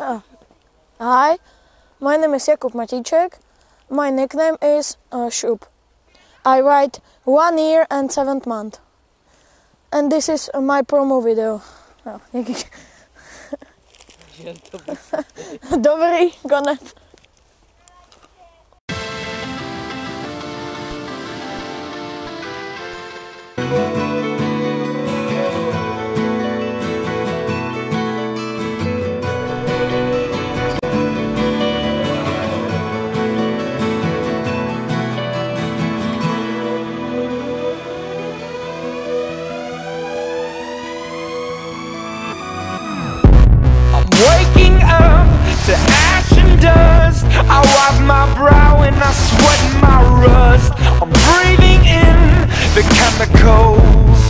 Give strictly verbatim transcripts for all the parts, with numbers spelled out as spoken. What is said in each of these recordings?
Uh, hi, my name is Jakub Matíček. My nickname is uh, Shoop. I write one year and seventh month. And this is uh, my promo video. Oh, Dobrý, konec. Waking up to ash and dust, I wipe my brow and I sweat my rust. I'm breathing in the chemicals.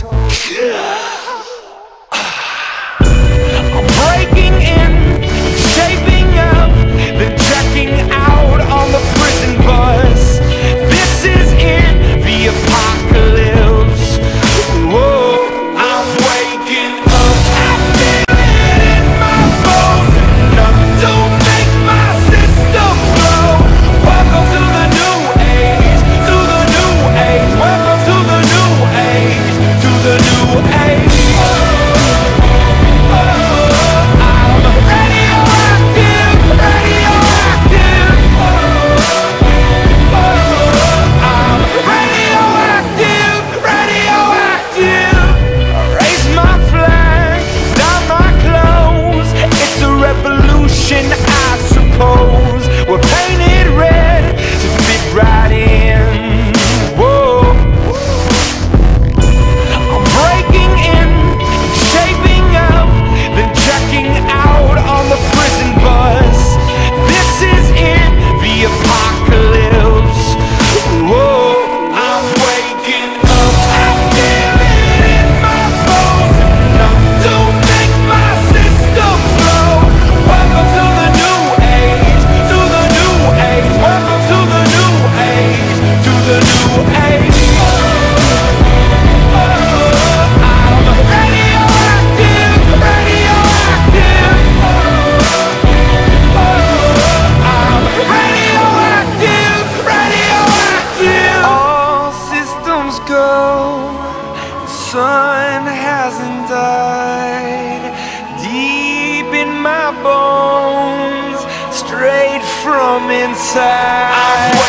I'm breaking in, shaping up, then checking out on the prison bus. This is it, the apocalypse. Whoa, I'm waking up. I feel it in my bones. Nothing to make my system blow. Welcome to the new age, to the new age. Welcome to the new age, to the new age. I'm radioactive, radioactive. I'm radioactive, radioactive. Raise my flag, down my clothes. It's a revolution, I suppose. We're painted red to fit right in. Whoa. I'm breaking in, shaping up, then checking out on the prison bus. This is it, the apocalypse. Whoa, I'm waking up. I feel it in my bones. Enough to make my system blow. Welcome to the new age, to the new age. Welcome to the new age, to the new age. I'm radioactive, radioactive. I'm radioactive, radioactive. All systems go. Sun hasn't died. Deep in my bones, straight from inside.